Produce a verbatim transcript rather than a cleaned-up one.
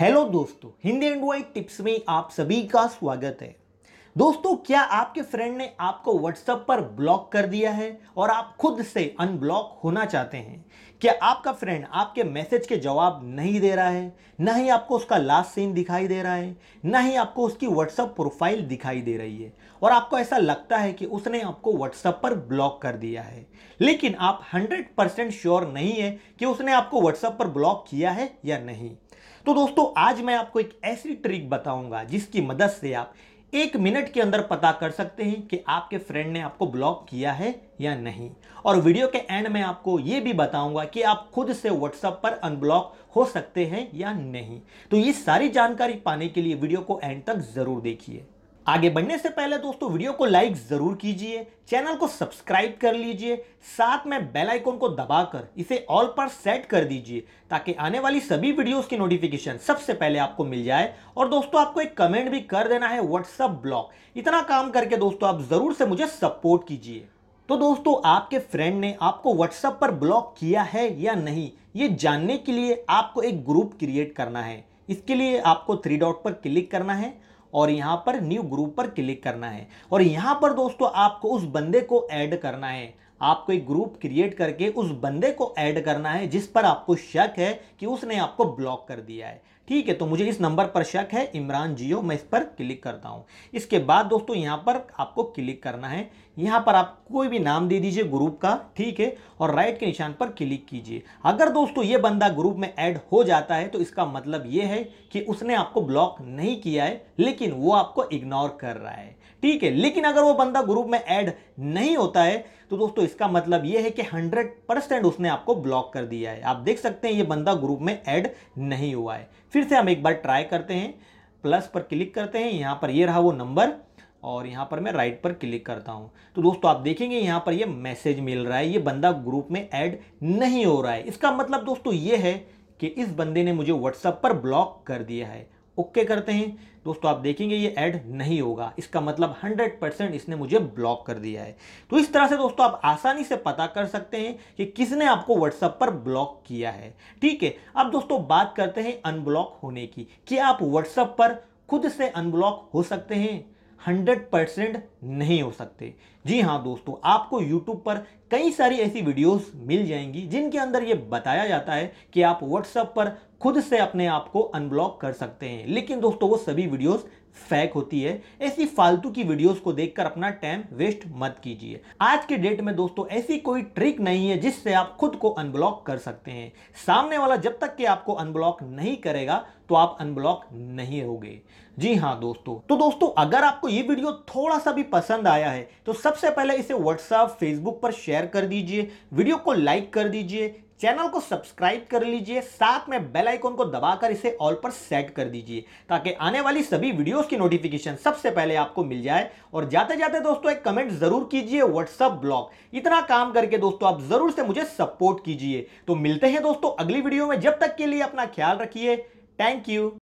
Hello दोस्तों, Hindi and white tips में आप सभी का स्वागत है। दोस्तों, क्या आपके फ्रेंड ने आपको व्हाट्सएप पर ब्लॉक कर दिया है और आप खुद से अनब्लॉक होना चाहते हैं? क्या आपका फ्रेंड आपके मैसेज के जवाब नहीं दे रहा है, ना ही आपको उसका लास्ट सीन दिखाई दे रहा है, ना ही आपको उसकी व्हाट्सएप प्रोफाइल दिखाई दे रही है और आपको ऐसा लगता है कि उसने आपको व्हाट्सएप पर ब्लॉक कर दिया है, लेकिन आप हंड्रेड परसेंट श्योर नहीं है कि उसने आपको व्हाट्सएप पर ब्लॉक किया है या नहीं? तो दोस्तों, आज मैं आपको एक ऐसी ट्रिक बताऊंगा जिसकी मदद से आप एक मिनट के अंदर पता कर सकते हैं कि आपके फ्रेंड ने आपको ब्लॉक किया है या नहीं। और वीडियो के एंड में आपको यह भी बताऊंगा कि आप खुद से व्हाट्सएप पर अनब्लॉक हो सकते हैं या नहीं। तो ये सारी जानकारी पाने के लिए वीडियो को एंड तक जरूर देखिए। आगे बढ़ने से पहले दोस्तों, वीडियो को लाइक जरूर कीजिए, चैनल को सब्सक्राइब कर लीजिए, साथ में बेल आइकन को दबाकर इसे ऑल पर सेट कर दीजिए ताकि आने वाली सभी वीडियोस की नोटिफिकेशन सबसे पहले आपको मिल जाए। और दोस्तों, आपको एक कमेंट भी कर देना है व्हाट्सएप ब्लॉक। इतना काम करके दोस्तों आप जरूर से मुझे सपोर्ट कीजिए। तो दोस्तों, आपके फ्रेंड ने आपको व्हाट्सएप पर ब्लॉक किया है या नहीं, ये जानने के लिए आपको एक ग्रुप क्रिएट करना है। इसके लिए आपको थ्री डॉट पर क्लिक करना है और यहां पर न्यू ग्रुप पर क्लिक करना है और यहां पर दोस्तों आपको उस बंदे को ऐड करना है। आपको एक ग्रुप क्रिएट करके उस बंदे को ऐड करना है जिस पर आपको शक है कि उसने आपको ब्लॉक कर दिया है। ठीक है, तो मुझे इस नंबर पर शक है, इमरान जियो। मैं इस पर क्लिक करता हूं। इसके बाद दोस्तों यहां पर आपको क्लिक करना है। यहां पर आप कोई भी नाम दे दीजिए ग्रुप का, ठीक है, और राइट के निशान पर क्लिक कीजिए। अगर दोस्तों ये बंदा ग्रुप में ऐड हो जाता है तो इसका मतलब ये है कि उसने आपको ब्लॉक नहीं किया है, लेकिन वो आपको इग्नोर कर रहा है। ठीक है, लेकिन अगर वो बंदा ग्रुप में ऐड नहीं होता है तो दोस्तों इसका मतलब यह है कि हंड्रेड परसेंट उसने आपको ब्लॉक कर दिया है। आप देख सकते हैं ये बंदा ग्रुप में ऐड नहीं हुआ है। फिर से हम एक बार ट्राई करते हैं, प्लस पर क्लिक करते हैं, यहां पर ये रहा वो नंबर और यहां पर मैं राइट पर क्लिक करता हूं। तो दोस्तों आप देखेंगे यहां पर ये मैसेज मिल रहा है, ये बंदा ग्रुप में ऐड नहीं हो रहा है। इसका मतलब दोस्तों ये है कि इस बंदे ने मुझे व्हाट्सएप पर ब्लॉक कर दिया है। ओके करते हैं दोस्तों, आप देखेंगे ये ऐड नहीं होगा, इसका मतलब हंड्रेड परसेंट इसने मुझे ब्लॉक कर दिया है। तो इस तरह से दोस्तों आप आसानी से पता कर सकते हैं कि किसने आपको व्हाट्सएप पर ब्लॉक किया है। ठीक है, अब दोस्तों बात करते हैं अनब्लॉक होने की। क्या आप व्हाट्सएप पर खुद से अनब्लॉक हो सकते हैं? हंड्रेड परसेंट नहीं हो सकते। जी हाँ दोस्तों, आपको यूट्यूब पर कई सारी ऐसी वीडियोस मिल जाएंगी जिनके अंदर यह बताया जाता है कि आप व्हाट्सएप पर खुद से अपने आप को अनब्लॉक कर सकते हैं, लेकिन दोस्तों वो सभी वीडियोस फेक होती है। ऐसी फालतू की वीडियोस को देखकर अपना टाइम वेस्ट मत कीजिए। आज के डेट में दोस्तों ऐसी कोई ट्रिक नहीं है जिससे आप खुद को अनब्लॉक कर सकते हैं। सामने वाला जब तक कि आपको अनब्लॉक नहीं करेगा तो आप अनब्लॉक नहीं होगे। जी हाँ दोस्तों, तो दोस्तों अगर आपको ये वीडियो थोड़ा सा भी पसंद आया है तो सबसे पहले इसे व्हाट्सएप, फेसबुक पर शेयर कर दीजिए, वीडियो को लाइक कर दीजिए, चैनल को सब्सक्राइब कर लीजिए, साथ में बेल आइकन को दबाकर इसे ऑल पर सेट कर दीजिए ताकि आने वाली सभी वीडियोस की नोटिफिकेशन सबसे पहले आपको मिल जाए। और जाते जाते दोस्तों एक कमेंट जरूर कीजिए व्हाट्सएप ब्लॉक। इतना काम करके दोस्तों आप जरूर से मुझे सपोर्ट कीजिए। तो मिलते हैं दोस्तों अगली वीडियो में, जब तक के लिए अपना ख्याल रखिए। Thank you.